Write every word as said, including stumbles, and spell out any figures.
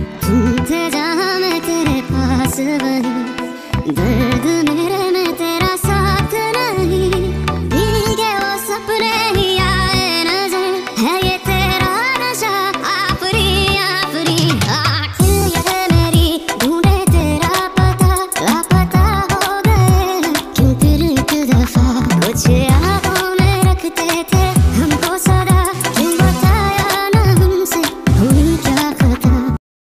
तुम थे जहाँ मैं तेरे पास वहीं दर्द में